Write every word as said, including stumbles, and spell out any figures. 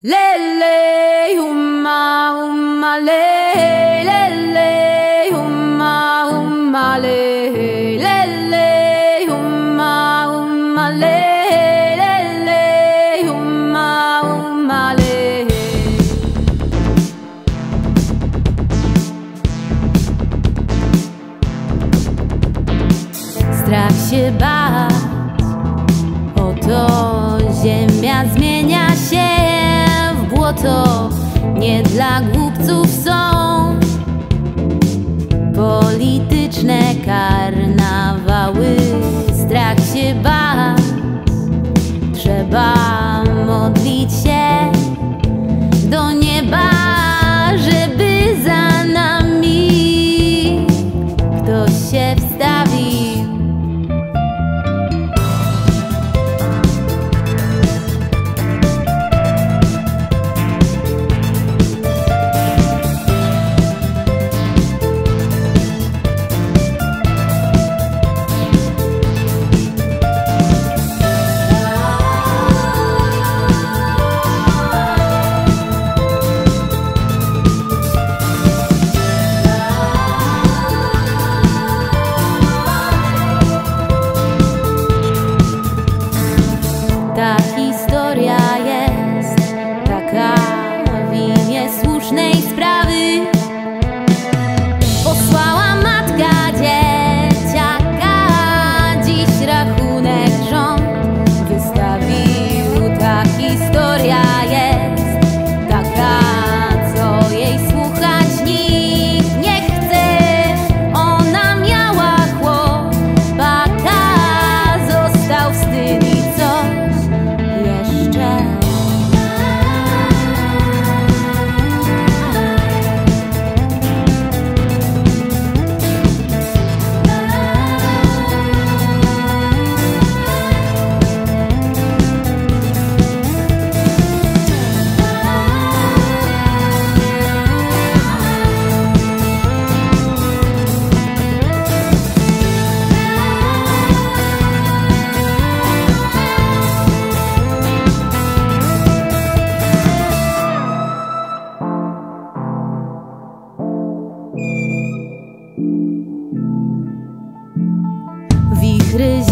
Lele, humma, humma, le, lele, humma, humma, le, lele, humma, humma, le, lele, humma, humma, le. Strach się bać, oto ziemia zmienia się. To nie dla głupców są polityczne karnawały. Strach się bać, trzeba modlić się do nieba, żeby za nami ktoś się wstawił. Ta historia jest taka w imię słusznej sprawy. Posłała matka dzieciaka, dziś rachunek rząd wystawił. Ta historia jest taka, co jej słuchać nikt nie chce. Ona miała chłopaka, został wstyd i coś wichry